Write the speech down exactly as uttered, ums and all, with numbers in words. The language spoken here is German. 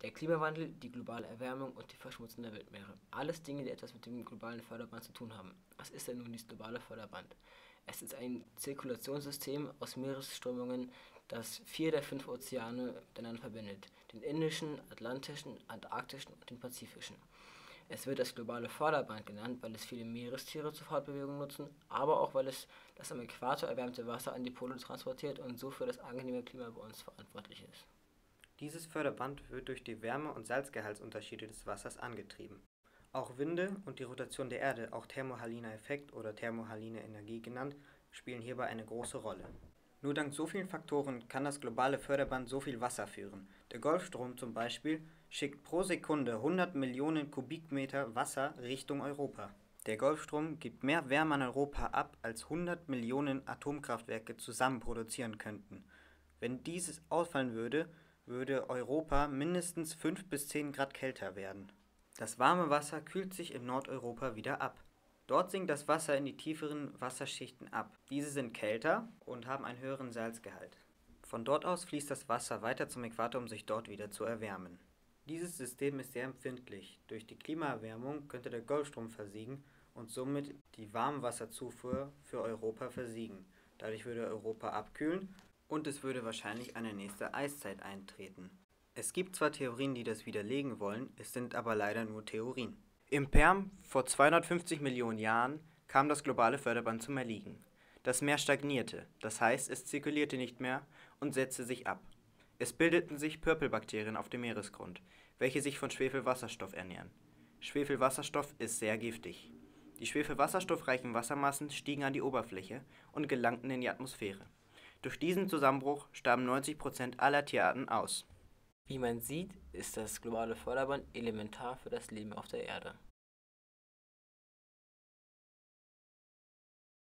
Der Klimawandel, die globale Erwärmung und die Verschmutzung der Weltmeere. Alles Dinge, die etwas mit dem globalen Förderband zu tun haben. Was ist denn nun dieses globale Förderband? Es ist ein Zirkulationssystem aus Meeresströmungen, das vier der fünf Ozeane miteinander verbindet: den Indischen, Atlantischen, Antarktischen und den Pazifischen. Es wird das globale Förderband genannt, weil es viele Meerestiere zur Fortbewegung nutzen, aber auch weil es das am Äquator erwärmte Wasser an die Pole transportiert und so für das angenehme Klima bei uns verantwortlich ist. Dieses Förderband wird durch die Wärme- und Salzgehaltsunterschiede des Wassers angetrieben. Auch Winde und die Rotation der Erde, auch thermohaliner Effekt oder thermohaline Energie genannt, spielen hierbei eine große Rolle. Nur dank so vielen Faktoren kann das globale Förderband so viel Wasser führen. Der Golfstrom zum Beispiel schickt pro Sekunde hundert Millionen Kubikmeter Wasser Richtung Europa. Der Golfstrom gibt mehr Wärme an Europa ab, als hundert Millionen Atomkraftwerke zusammen produzieren könnten. Wenn dieses ausfallen würde, würde Europa mindestens fünf bis zehn Grad kälter werden. Das warme Wasser kühlt sich in Nordeuropa wieder ab. Dort sinkt das Wasser in die tieferen Wasserschichten ab. Diese sind kälter und haben einen höheren Salzgehalt. Von dort aus fließt das Wasser weiter zum Äquator, um sich dort wieder zu erwärmen. Dieses System ist sehr empfindlich. Durch die Klimaerwärmung könnte der Golfstrom versiegen und somit die Warmwasserzufuhr für Europa versiegen. Dadurch würde Europa abkühlen und es würde wahrscheinlich eine nächste Eiszeit eintreten. Es gibt zwar Theorien, die das widerlegen wollen, es sind aber leider nur Theorien. Im Perm vor zweihundertfünfzig Millionen Jahren kam das globale Förderband zum Erliegen. Das Meer stagnierte, das heißt, es zirkulierte nicht mehr und setzte sich ab. Es bildeten sich Purpelbakterien auf dem Meeresgrund, welche sich von Schwefelwasserstoff ernähren. Schwefelwasserstoff ist sehr giftig. Die schwefelwasserstoffreichen Wassermassen stiegen an die Oberfläche und gelangten in die Atmosphäre. Durch diesen Zusammenbruch starben neunzig Prozent aller Tierarten aus. Wie man sieht, ist das globale Förderband elementar für das Leben auf der Erde.